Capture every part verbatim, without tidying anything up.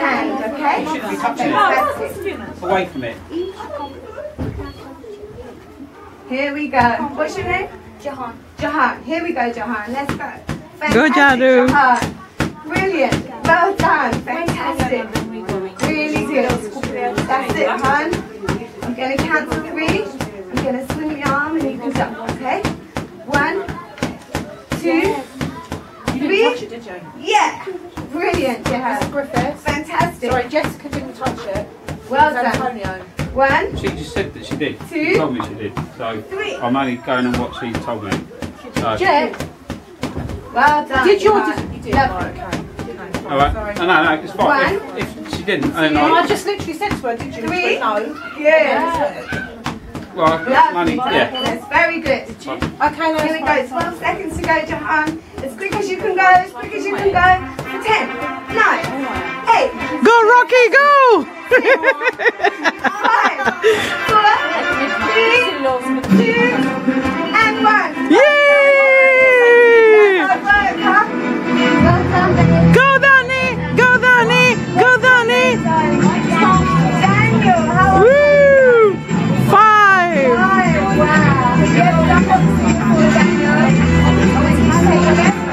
hand, okay? You shouldn't be touching it. Away from it. Here we go. What's your name? Jahan. Jahan. Here we go, Jahan. Let's go. Go, Jadu. Jahan. Brilliant. Well done. Fantastic. Really good. That's it, hon. I'm going to count to three. I'm going to swing the arm and you can jump, okay? One, two, three. Yeah. Brilliant, Jahan. Griffiths. Fantastic. Sorry, Jessica didn't touch it. Well It was done. Antonio. One, She just said that she did. Two. She told me she did. So Three. I'm only going on what she told me. So, Jet. well done. Did you or Jahan. did you? did? Lovely. Right, okay. all right. No, no, no, it's fine. One. If, if she didn't, and Oh, I, I just literally said to her, did you? Three. No. Good. well, Lovely. money, yeah. That's very good. Okay, Here we go. twelve seconds to go, Jahan. As quick as you can go, as quick as you can go. ten, nine, eight, Go, Rocky, go! five, four, three, two, and one. Yay! Well done, huh? Well done, Daniel. Go, Dani! Go, Dani! Go, Dani! Daniel, how are you? Woo! Five! Five. Wow. Yes, that was beautiful, Daniel. Take a left.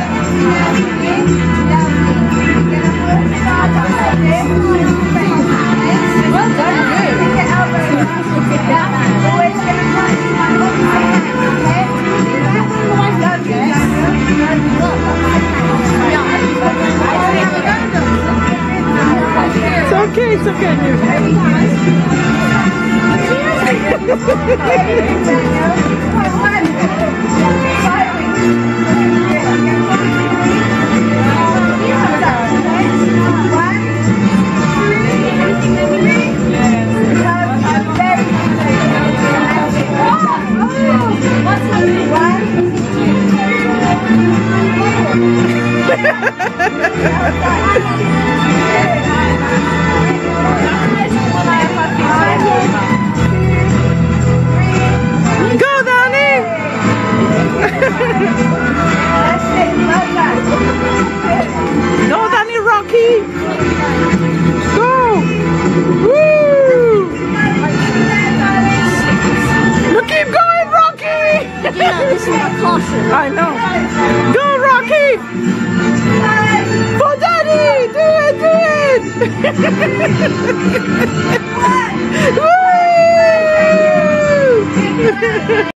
Well done, you. Always get a touch. It's okay, it's okay. Go, Dani! Go, Dani, Rocky! Go! Woo! You keep going, Rocky! Yeah, this is a caution. I know. Go, Rocky! For Daddy! Do it, do it! Woo!